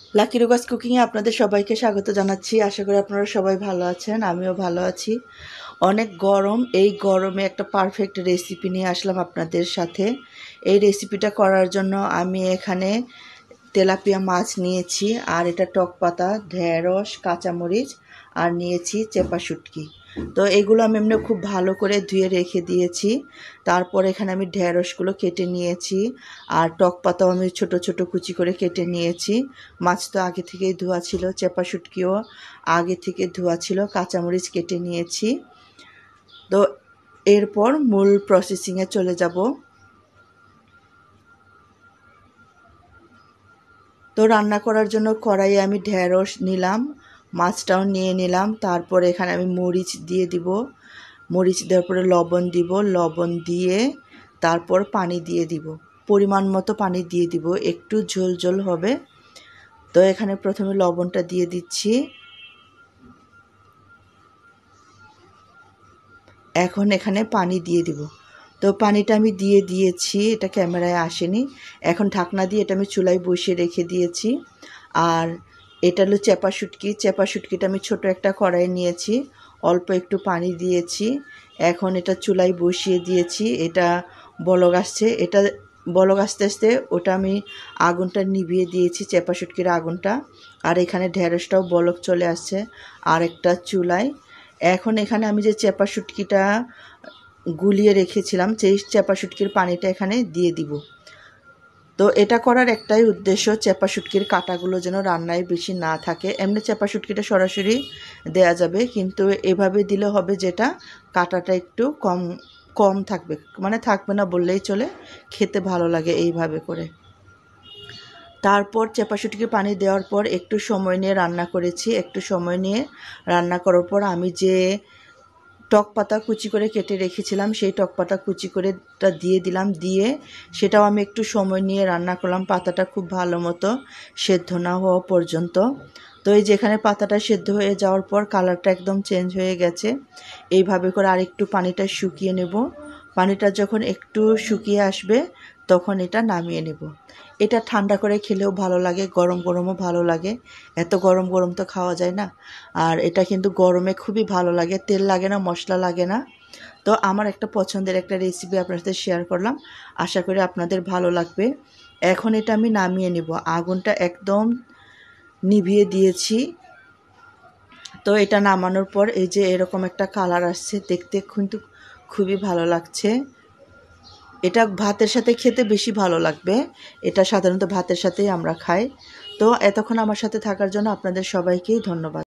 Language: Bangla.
লাকি রুগাস কুকিংয়ে আপনাদের সবাইকে স্বাগত জানাচ্ছি। আশা করি আপনারা সবাই ভালো আছেন, আমিও ভালো আছি। অনেক গরম, এই গরমে একটা পারফেক্ট রেসিপি নিয়ে আসলাম আপনাদের সাথে। এই রেসিপিটা করার জন্য আমি এখানে তেলাপিয়া মাছ নিয়েছি, আর এটা টক পাতা, ঢেঁড়স, কাঁচামরিচ আর নিয়েছি চেপা শুটকি। তো এগুলো আমি এমনি খুব ভালো করে ধুয়ে রেখে দিয়েছি। তারপর এখানে আমি ঢেঁড়সগুলো কেটে নিয়েছি, আর টক পাতাও আমি ছোট ছোট কুচি করে কেটে নিয়েছি। মাছ তো আগে থেকেই ধোয়া ছিল, চেপা শুটকিও আগে থেকে ধোয়া ছিল। কাঁচামরিচ কেটে নিয়েছি। তো এরপর মূল প্রসেসিংয়ে চলে যাব। তো রান্না করার জন্য কড়াইয়ে আমি ঢেঁড়স নিলাম, মাছটাও নিয়ে নিলাম। তারপর এখানে আমি মরিচ দিয়ে দিব, মরিচ দেওয়ার পরে লবণ দিব, লবণ দিয়ে তারপর পানি দিয়ে দিব, পরিমাণ মতো পানি দিয়ে দিব, একটু ঝোল ঝোল হবে। তো এখানে প্রথমে লবণটা দিয়ে দিচ্ছি। এখন এখানে পানি দিয়ে দিব। তো পানিটা আমি দিয়ে দিয়েছি, এটা ক্যামেরায় আসেনি। এখন ঢাকনা দিয়ে এটা আমি চুলায় বসিয়ে রেখে দিয়েছি। আর এটা হলো চেপা শুটকি। চেপা শুটকিটা আমি ছোট একটা কড়াই নিয়েছি, অল্প একটু পানি দিয়েছি। এখন এটা চুলায় বসিয়ে দিয়েছি, এটা বলক আসছে। এটা বলক আস্তে আস্তে ওটা আমি আগুনটা নিভিয়ে দিয়েছি, চেপা শুটকির আগুনটা। আর এখানে ঢেঁড়সটাও বলক চলে আসছে আর একটা চুলায়। এখন এখানে আমি যে চেপা শুটকিটা গুলিয়ে রেখেছিলাম, সেই চেপা শুটকির পানিটা এখানে দিয়ে দিব। তো এটা করার একটাই উদ্দেশ্য, চেপা শুটকির কাঁটাগুলো যেন রান্নায় বেশি না থাকে। এমনি চেপা শুটকিটা সরাসরি দেয়া যাবে, কিন্তু এভাবে দিলে হবে যেটা কাঁটাটা একটু কম কম থাকবে, মানে থাকবে না বললেই চলে, খেতে ভালো লাগে এইভাবে করে। তারপর চেপা শুটকির পানি দেওয়ার পর একটু সময় নিয়ে রান্না করেছি। একটু সময় নিয়ে রান্না করার পর আমি যে টক পাতা কুচি করে কেটে রেখেছিলাম, সেই টক পাতা কুচি করে দিয়ে দিলাম। দিয়ে সেটাও আমি একটু সময় নিয়ে রান্না করলাম, পাতাটা খুব ভালো মতো সেদ্ধ না হওয়া পর্যন্ত। তো এই যেখানে পাতাটা সেদ্ধ হয়ে যাওয়ার পর কালারটা একদম চেঞ্জ হয়ে গেছে, এইভাবে করে আরেকটু পানিটা শুকিয়ে নেব। পানিটা যখন একটু শুকিয়ে আসবে তখন এটা নামিয়ে নেব। এটা ঠান্ডা করে খেলেও ভালো লাগে, গরম গরমও ভালো লাগে। এত গরম গরম তো খাওয়া যায় না। আর এটা কিন্তু গরমে খুবই ভালো লাগে, তেল লাগে না, মশলা লাগে না। তো আমার একটা পছন্দের একটা রেসিপি আপনার সাথে শেয়ার করলাম, আশা করি আপনাদের ভালো লাগবে। এখন এটা আমি নামিয়ে নেব, আগুনটা একদম নিভিয়ে দিয়েছি। তো এটা নামানোর পর এই যে এরকম একটা কালার আসছে, দেখতে কিন্তু খুবই ভালো লাগছে। এটা ভাতের সাথে খেতে বেশি ভালো লাগবে, এটা সাধারণত ভাতের সাথেই আমরা খাই। তো এতক্ষণ আমার সাথে থাকার জন্য আপনাদের সবাইকেই ধন্যবাদ।